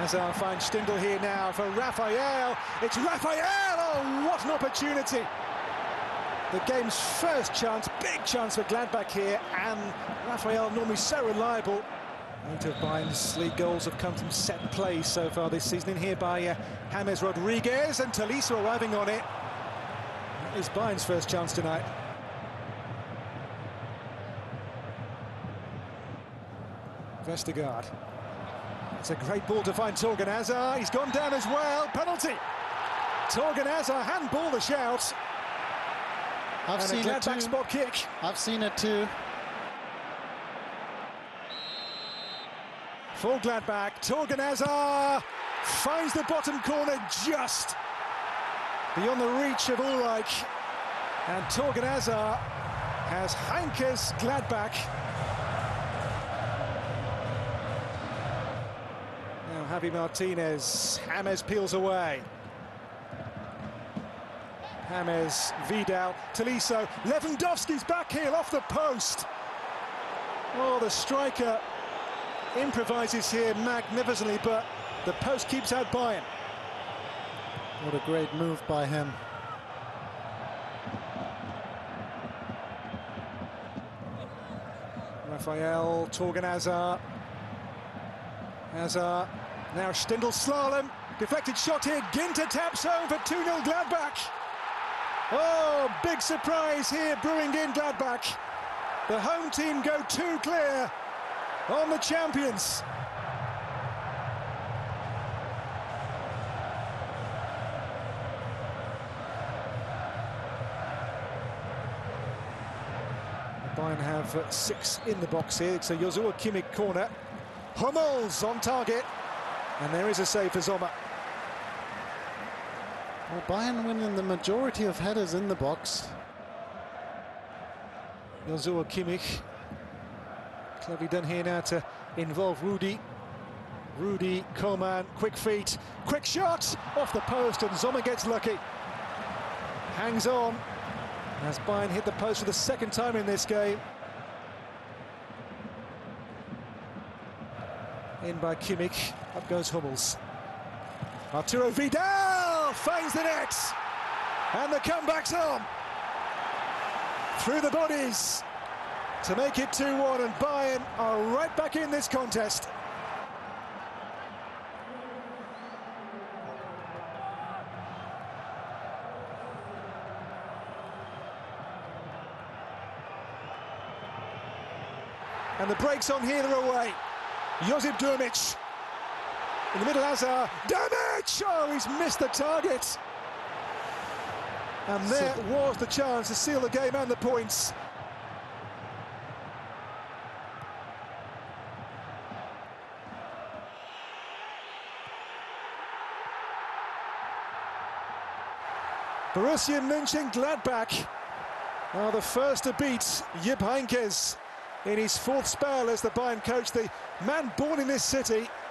Hazard finds Stindl here now for Raphael. It's Raphael! Oh, what an opportunity! The game's first chance, big chance for Gladbach here, and Raphael, normally so reliable. Most of Bayern's league goals have come from set play so far this season. In here by James Rodriguez, and Tolisso arriving on it. That is Bayern's first chance tonight. Vestergaard. It's a great ball to find Thorgan Hazard. He's gone down as well. Penalty. Thorgan Hazard, handball the shout. I've seen it too. Spot kick. I've seen it too. For Gladbach, Thorgan Hazard finds the bottom corner just beyond the reach of Ulreich. And Thorgan Hazard has hankers Gladbach. Now Javi Martinez, James peels away. James, Vidal, Tolisso, Lewandowski's back heel off the post. Oh, the striker improvises here magnificently, but the post keeps out Bayern. What a great move by him. Raphael, Thorgan Hazard. Hazard, now Stindl slalom. Deflected shot here, Ginter taps home for 2-0 Gladbach. Oh, big surprise here brewing in Gladbach. The home team go 2 clear on the champions. Bayern have 6 in the box here. It's a Joshua Kimmich corner. Hummels on target, and there is a save for Sommer. Well, Bayern winning the majority of headers in the box. Joshua Kimmich. Cleverly done here now to involve Rudy. Rudy, Coman, quick feet, quick shot off the post, and Sommer gets lucky. Hangs on as Bayern hit the post for the second time in this game. In by Kimmich, up goes Hummels. Arturo Vidal finds the net, and the comeback's on. Through the bodies to make it 2-1, and Bayern are right back in this contest. And the brakes on here, they're away. Josip Durmic. In the middle, Hazard. Durmic! Oh, he's missed the target. And there was the chance to seal the game and the points. Borussia Mönchengladbach are the first to beat Jupp Heynckes in his 4th spell as the Bayern coach, the man born in this city.